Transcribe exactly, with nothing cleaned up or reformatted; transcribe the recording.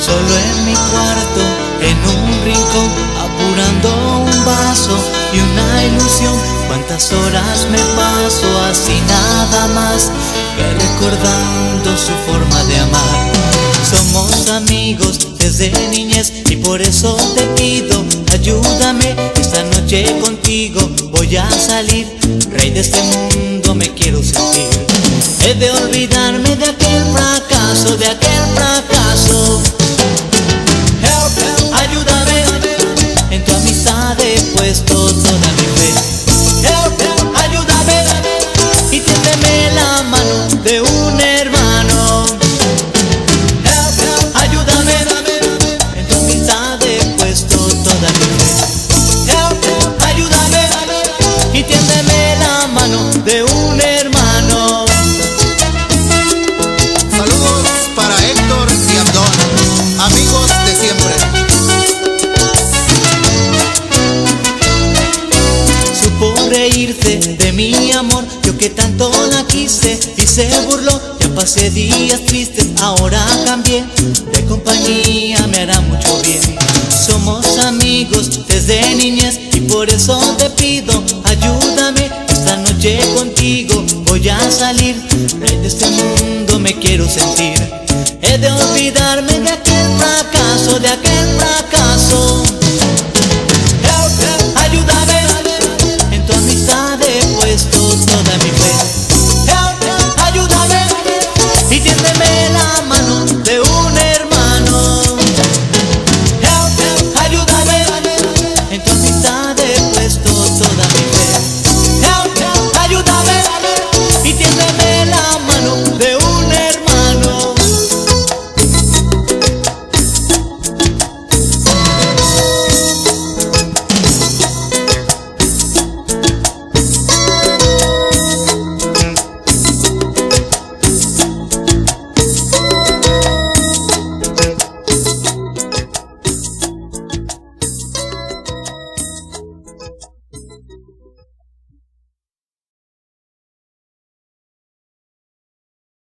Solo en mi cuarto, en un rincón, apurando un vaso y una ilusión. Cuántas horas me paso así nada más que recordando su forma de amar. Somos amigos desde niñez y por eso te pido, ayúdame, esta noche contigo voy a salir. Rey de este mundo me quiero sentir. He de olvidarme de aquel fracaso, de aquel fracaso. Help, help, ayúdame, en tu amistad he puesto toda mi fe. Help, help, ayúdame, y tiéndeme la mano de un hermano. Help, help, ayúdame, en tu amistad he puesto toda mi fe. Help, help, ayúdame, y tiéndeme la mano de un hermano. Saludos para Héctor y Abdón, amigos de siempre. Supo reírse de mi amor, yo que tanto la quise, y se burló. Ya pasé días tristes, ahora cambié de compañía, me hará mucho bien. Somos amigos desde niñez y por eso te pido, ayúdame, esta noche contigo voy a salir. Rey de este mundo me quiero sentir. He de olvidarme de aquel fracaso, de aquel fracaso. Help, help, ayúdame, en tu amistad he puesto toda mi fe. Help, help, ayúdame, y tiéndeme